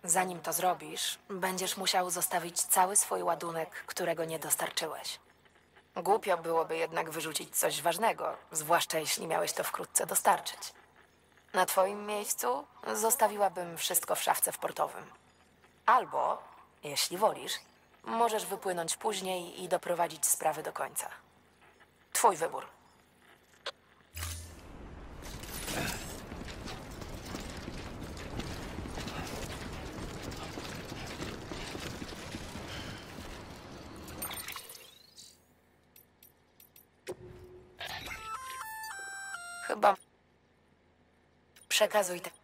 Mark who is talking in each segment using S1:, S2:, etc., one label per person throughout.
S1: Zanim to zrobisz, będziesz musiał zostawić cały swój ładunek, którego nie dostarczyłeś. Głupio byłoby jednak wyrzucić coś ważnego, zwłaszcza jeśli miałeś to wkrótce dostarczyć. Na twoim miejscu zostawiłabym wszystko w szafce w portowym. Albo, jeśli wolisz, możesz wypłynąć później i doprowadzić sprawy do końca. Twój wybór. Chyba... Przekazuj te...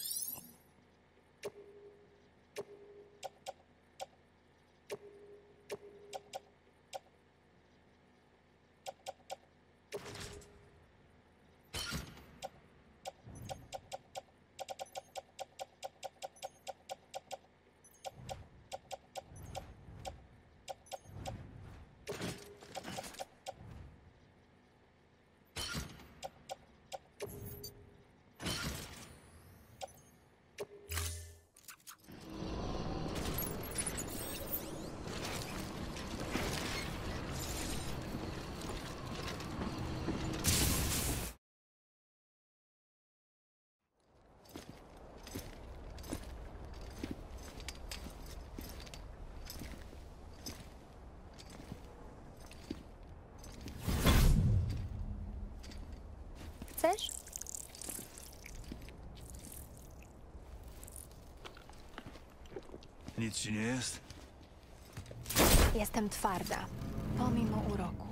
S2: Chcesz?
S3: Nic ci nie jest?
S2: Jestem twarda, pomimo uroku.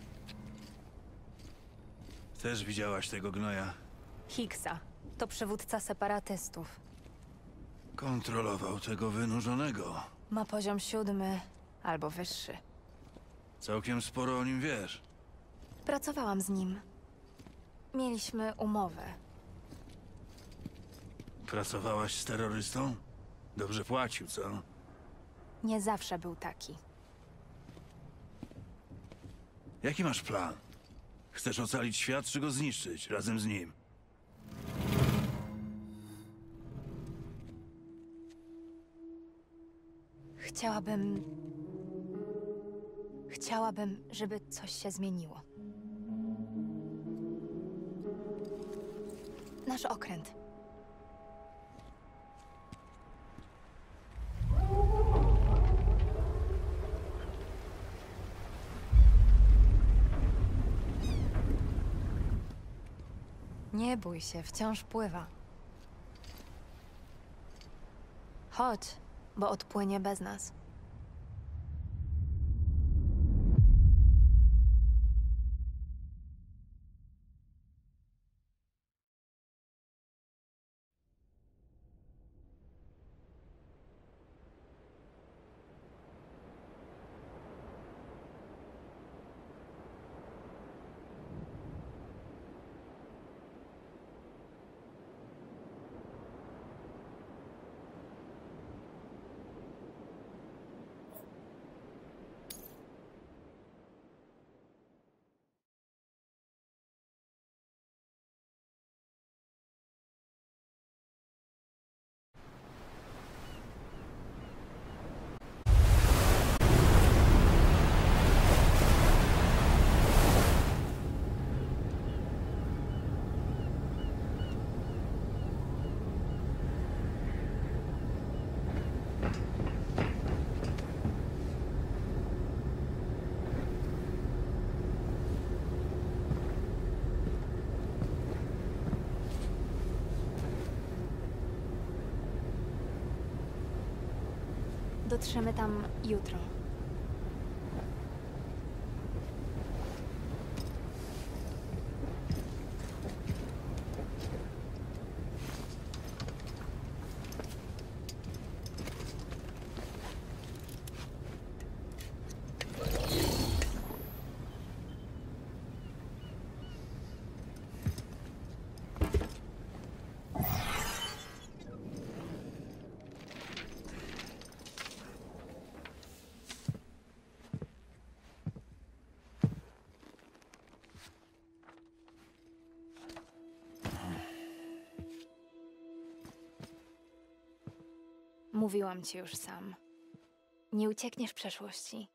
S3: Też widziałaś tego gnoja?
S2: Hicksa to przywódca separatystów.
S3: Kontrolował tego wynurzonego.
S2: Ma poziom 7 albo wyższy.
S3: Całkiem sporo o nim wiesz.
S2: Pracowałam z nim. Mieliśmy umowę.
S3: Pracowałaś z terrorystą? Dobrze płacił, co?
S2: Nie zawsze był taki.
S3: Jaki masz plan? Chcesz ocalić świat, czy go zniszczyć razem z nim?
S2: Chciałabym, żeby coś się zmieniło. Nasz okręt. Nie bój się, wciąż pływa. Chodź, bo odpłynie bez nas. Dotrzemy tam jutro. Mówiłam ci już sam. Nie uciekniesz przeszłości.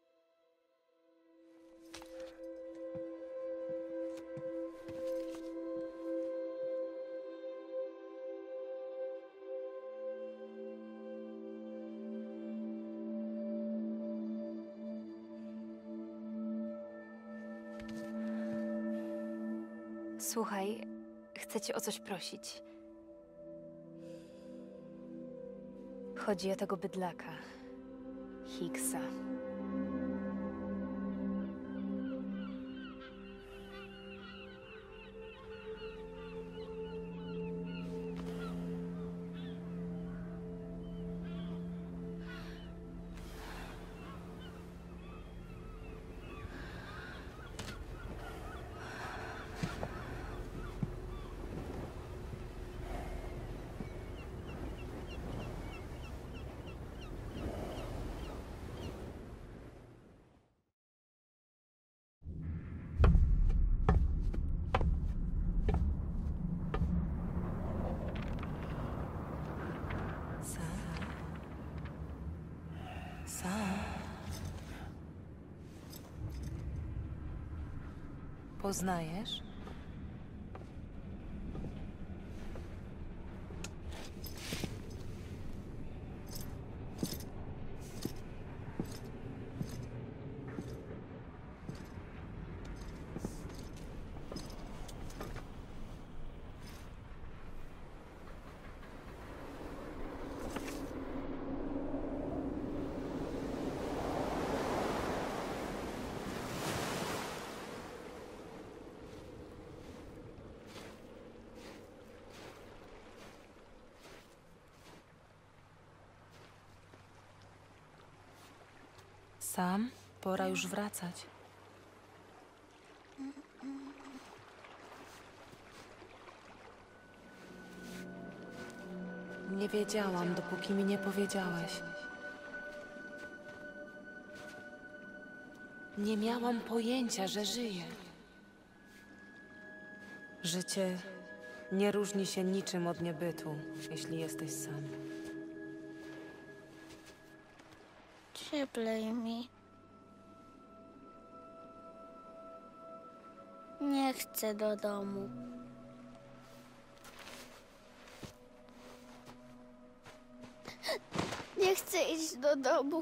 S2: Słuchaj, chcę cię o coś prosić. Chodzi o tego bydlaka, Higgsa.
S4: Sam? Poznajesz? Sam? Pora już wracać. Nie wiedziałam, dopóki mi nie powiedziałeś. Nie miałam pojęcia, że żyję. Życie nie różni się niczym od niebytu, jeśli jesteś sam.
S5: Cieplej mi. Nie chcę do domu. Nie chcę iść do domu.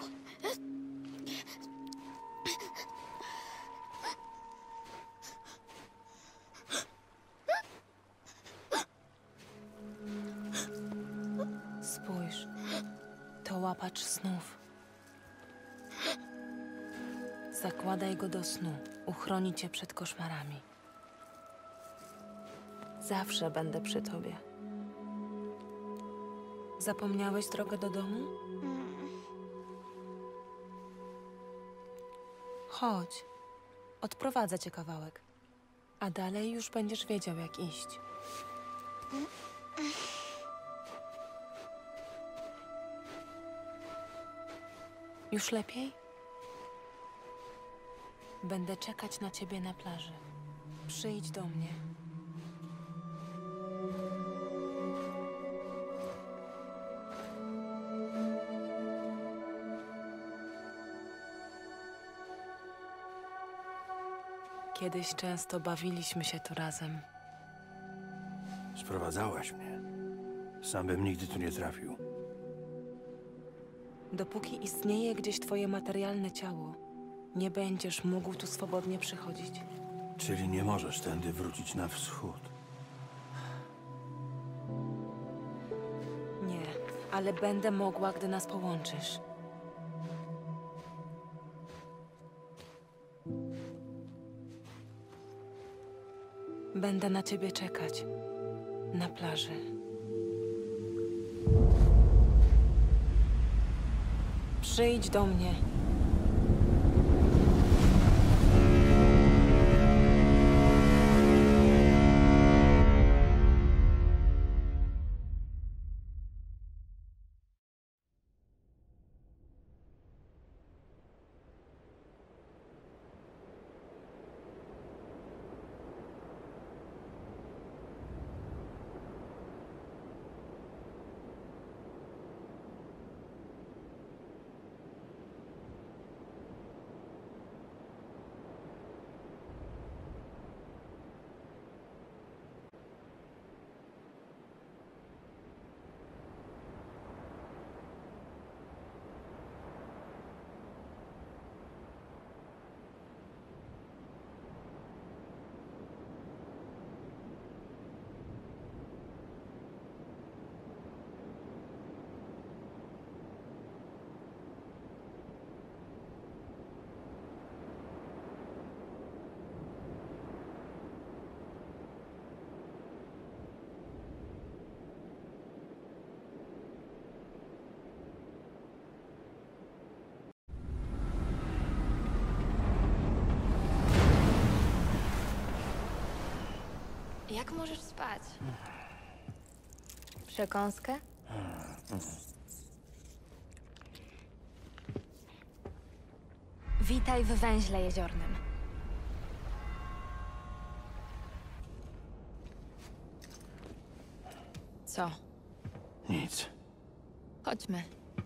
S4: Spójrz, to łapacz snów. Zakładaj go do snu. Uchroni cię przed koszmarami. Zawsze będę przy tobie. Zapomniałeś drogę do domu? Chodź. Odprowadzę cię kawałek. A dalej już będziesz wiedział, jak iść. Już lepiej? Będę czekać na ciebie na plaży. Przyjdź do mnie. Kiedyś często bawiliśmy się tu razem.
S3: Sprowadzałaś mnie. Sam bym nigdy tu nie trafił.
S4: Dopóki istnieje gdzieś twoje materialne ciało, nie będziesz mógł tu swobodnie przychodzić.
S3: Czyli nie możesz tędy wrócić na wschód.
S4: Nie, ale będę mogła, gdy nas połączysz. Będę na ciebie czekać. Na plaży. Przyjdź do mnie.
S2: Jak możesz spać? Przekąskę? Witaj w węźle jeziornym. Co?
S3: Nic.
S2: Chodźmy.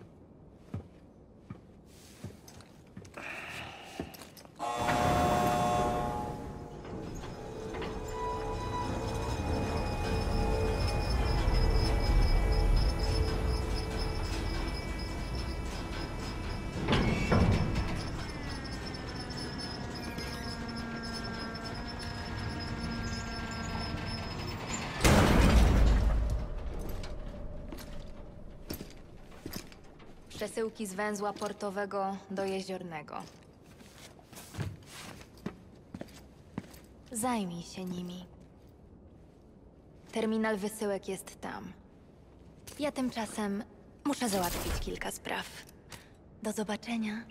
S2: Przesyłki z węzła portowego do jeziornego. Zajmij się nimi. Terminal wysyłek jest tam. Ja tymczasem muszę załatwić kilka spraw. Do zobaczenia.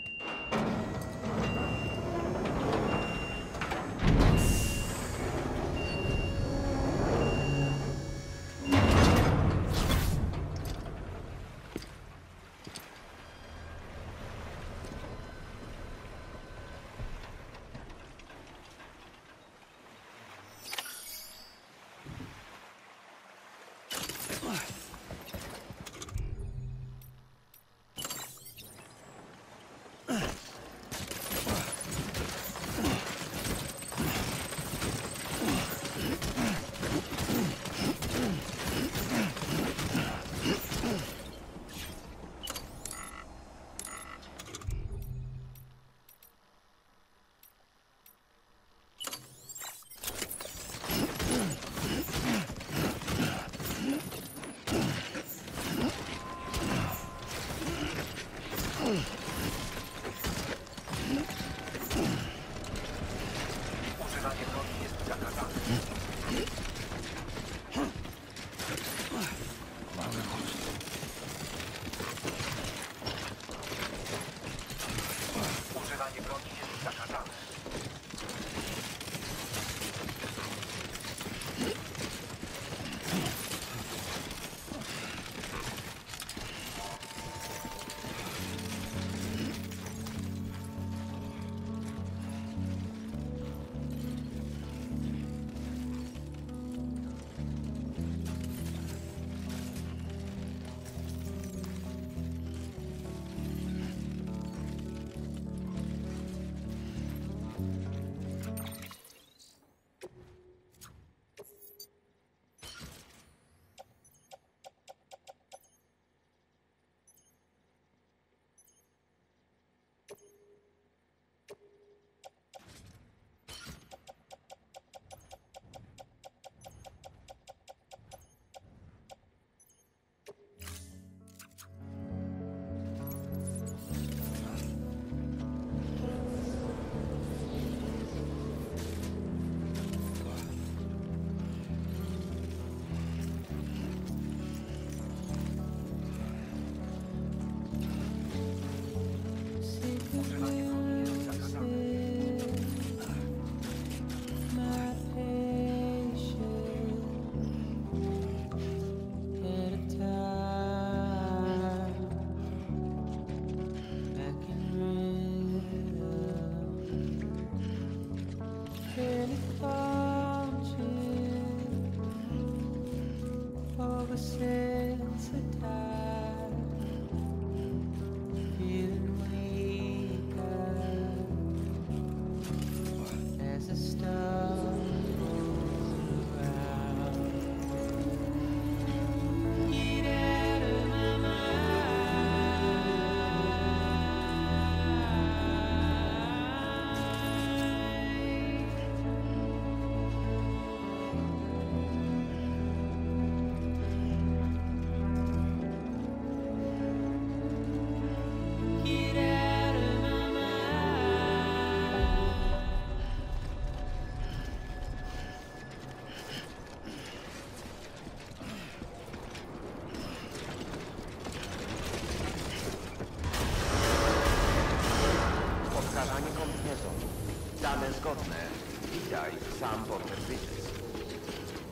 S6: Dane zgodne. Witaj, sam Porter Bridges.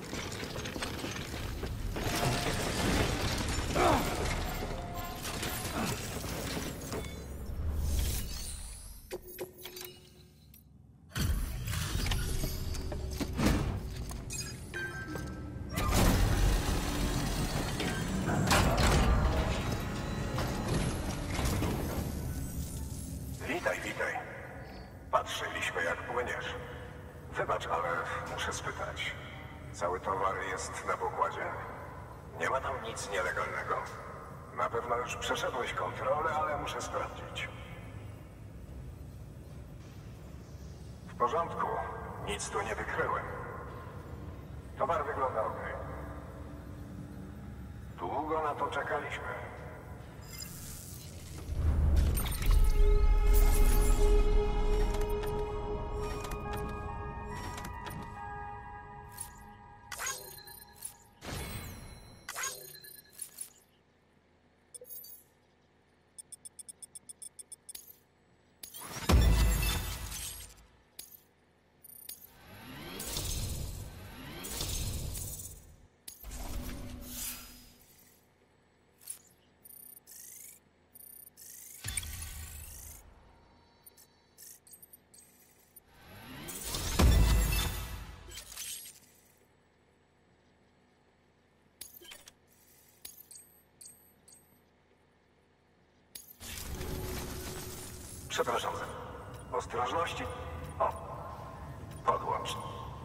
S6: muszę spytać. Cały towar jest na pokładzie? Nie ma tam nic nielegalnego? Na pewno już przeszedłeś kontrolę, ale muszę sprawdzić. W porządku. Nic tu nie wykryłem. Towar wygląda ok. Długo na to czekaliśmy. Przepraszam. Ostrożności? O, podłącz.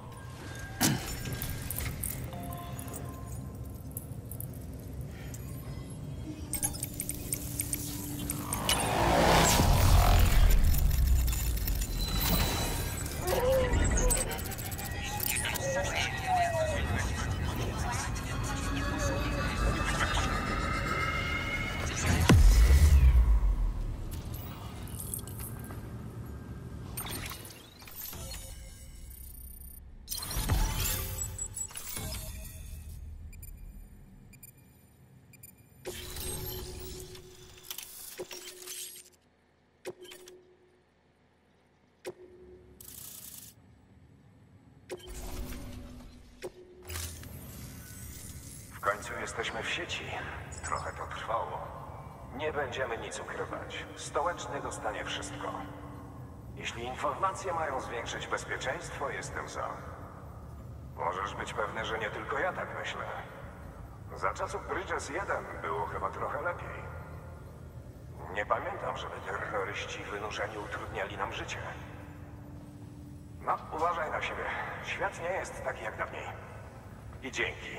S6: W końcu jesteśmy w sieci. Trochę to trwało. Nie będziemy nic ukrywać. Stołeczny dostanie wszystko. Jeśli informacje mają zwiększyć bezpieczeństwo, jestem za. Możesz być pewny, że nie tylko ja tak myślę. Za czasów Bridges 1 było chyba trochę lepiej. Nie pamiętam, żeby terroryści wynurzeni utrudniali nam życie. No, uważaj na siebie. Świat nie jest taki jak dawniej. I dzięki.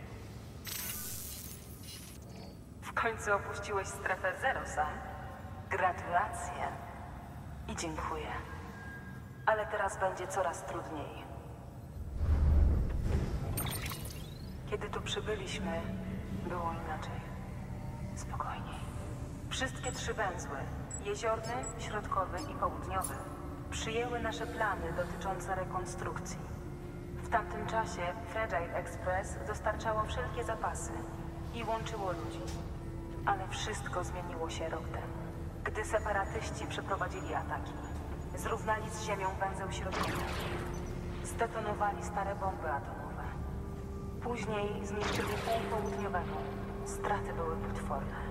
S7: W końcu opuściłeś strefę zero, Sam. Gratulacje. I dziękuję. Ale teraz będzie coraz trudniej. Kiedy tu przybyliśmy, było inaczej. Spokojniej. Wszystkie 3 węzły, jeziorny, środkowy i południowy, przyjęły nasze plany dotyczące rekonstrukcji. W tamtym czasie Fragile Express dostarczało wszelkie zapasy i łączyło ludzi. Ale wszystko zmieniło się rok temu, gdy separatyści przeprowadzili ataki. Zrównali z ziemią węzeł środkowy. Zdetonowali stare bomby atomowe. Później zniszczyli pół południowego. Straty były potworne.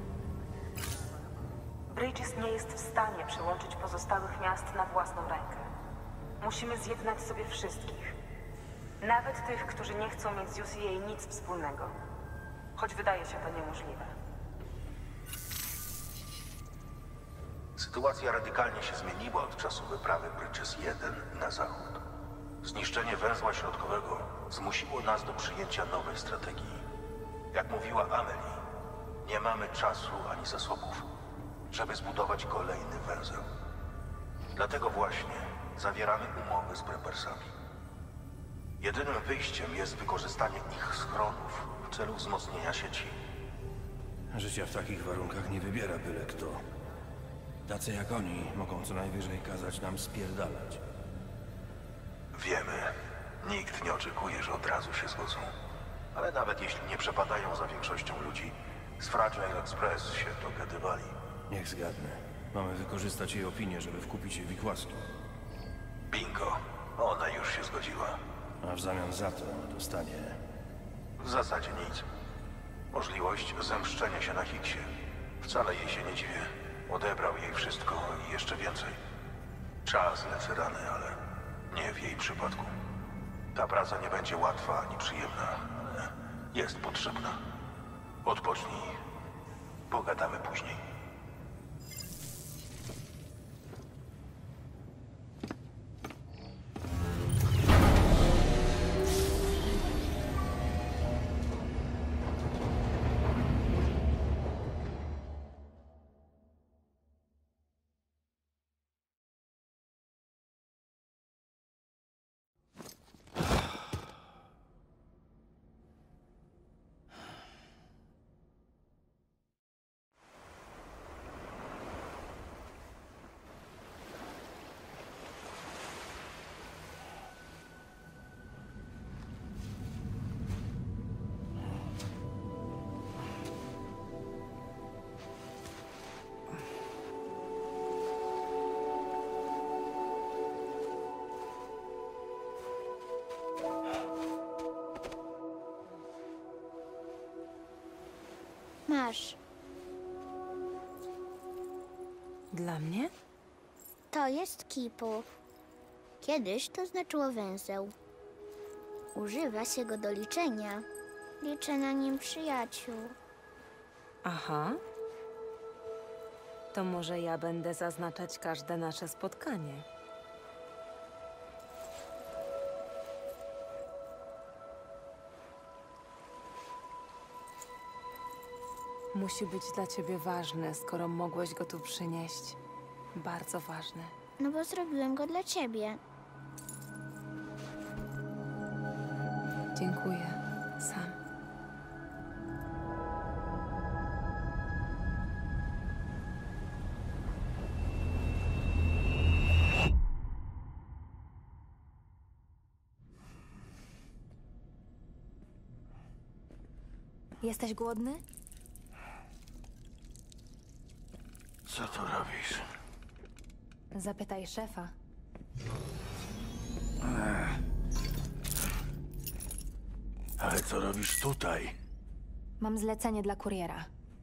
S7: Bridges nie jest w stanie przyłączyć pozostałych miast na własną rękę. Musimy zjednać sobie wszystkich. Nawet tych, którzy nie chcą mieć z UCA nic wspólnego. Choć wydaje się to niemożliwe.
S8: Sytuacja radykalnie się zmieniła od czasu wyprawy Bridges 1 na zachód. Zniszczenie węzła środkowego zmusiło nas do przyjęcia nowej strategii. Jak mówiła Amelie, nie mamy czasu ani zasobów, żeby zbudować kolejny węzeł. Dlatego właśnie zawieramy umowy z Preppersami. Jedynym wyjściem jest wykorzystanie ich schronów w celu wzmocnienia sieci.
S3: Życia w takich warunkach nie wybiera byle kto. Tacy jak oni mogą co najwyżej kazać nam spierdalać.
S8: Wiemy, nikt nie oczekuje, że od razu się zgodzą. Ale nawet jeśli nie przepadają za większością ludzi, z Fragile Express się dogadywali.
S3: Niech zgadnę. Mamy wykorzystać jej opinię, żeby wkupić jej wikłaski.
S8: Bingo. Ona już się zgodziła.
S3: A w zamian za to dostanie...
S8: W zasadzie nic. Możliwość zemszczenia się na Hicksie. Wcale jej się nie dziwię. Odebrał jej wszystko i jeszcze więcej. Czas leczy rany, ale nie w jej przypadku. Ta praca nie będzie łatwa ani przyjemna, ale jest potrzebna. Odpocznij. Pogadamy później.
S5: Masz.
S4: Dla mnie?
S5: To jest kipu. Kiedyś to znaczyło węzeł. Używa się go do liczenia. Liczę na nim przyjaciół.
S4: Aha. To może ja będę zaznaczać każde nasze spotkanie. Musi być dla ciebie ważne, skoro mogłeś go tu przynieść. Bardzo ważne.
S5: No bo zrobiłem go dla ciebie.
S4: Dziękuję. Sam.
S2: Jesteś głodny?
S3: Co tu robisz?
S2: Zapytaj szefa.
S3: Ale co robisz tutaj?
S2: Mam zlecenie dla kuriera.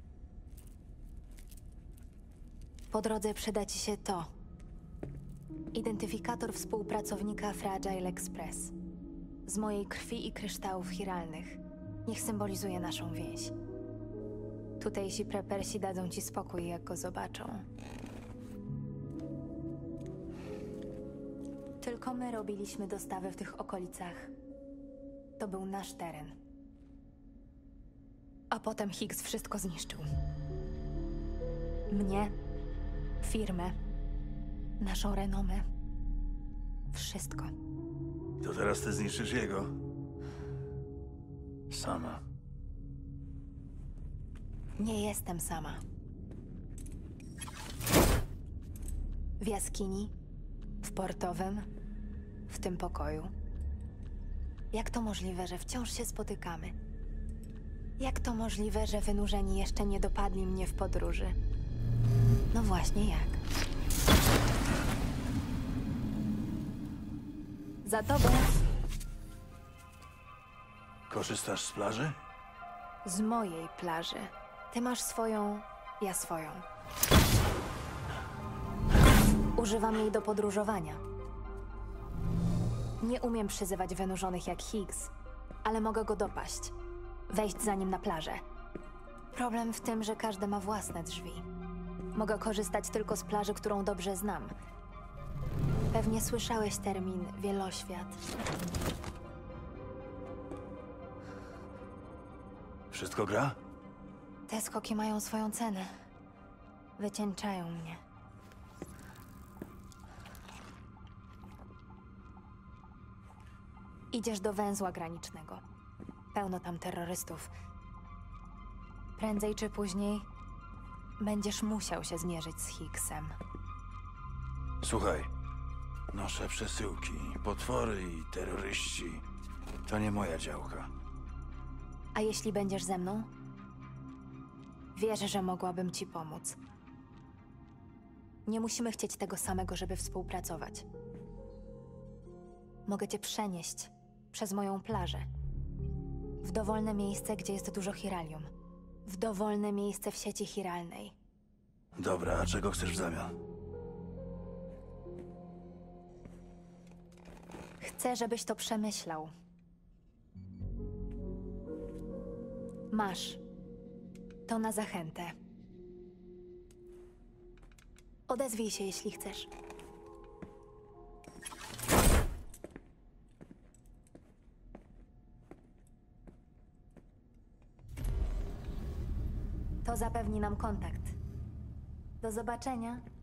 S2: Po drodze przyda ci się to. Identyfikator współpracownika Fragile Express. Z mojej krwi i kryształów chiralnych. Niech symbolizuje naszą więź. Tutejsi prepersi dadzą ci spokój, jak go zobaczą. Tylko my robiliśmy dostawy w tych okolicach. To był nasz teren. A potem Higgs wszystko zniszczył. Mnie, firmę, naszą renomę. Wszystko.
S3: To teraz ty zniszczysz jego? Sama.
S2: Nie jestem sama. W jaskini, w portowym, w tym pokoju. Jak to możliwe, że wciąż się spotykamy? Jak to możliwe, że wynurzeni jeszcze nie dopadli mnie w podróży? No właśnie jak? Za tobą,
S3: Korzystasz z plaży?
S2: z mojej plaży. Ty masz swoją, ja swoją. Używam jej do podróżowania. Nie umiem przyzywać wynurzonych jak Higgs, ale mogę go dopaść. Wejść za nim na plażę. Problem w tym, że każdy ma własne drzwi. Mogę korzystać tylko z plaży, którą dobrze znam. Pewnie słyszałeś termin wieloświat.
S3: Wszystko gra?
S2: Te skoki mają swoją cenę. Wycieńczają mnie. Idziesz do węzła granicznego. Pełno tam terrorystów. Prędzej czy później będziesz musiał się zmierzyć z Higgsem.
S3: Słuchaj, noszę przesyłki, potwory i terroryści. To nie moja działka.
S2: A jeśli będziesz ze mną? Wierzę, że mogłabym ci pomóc. Nie musimy chcieć tego samego, żeby współpracować. Mogę cię przenieść przez moją plażę. W dowolne miejsce, gdzie jest dużo chiralium. W dowolne miejsce w sieci chiralnej.
S3: Dobra, a czego chcesz w zamian?
S2: Chcę, żebyś to przemyślał. Masz. To na zachętę. Odezwij się, jeśli chcesz. To zapewni nam kontakt. Do zobaczenia.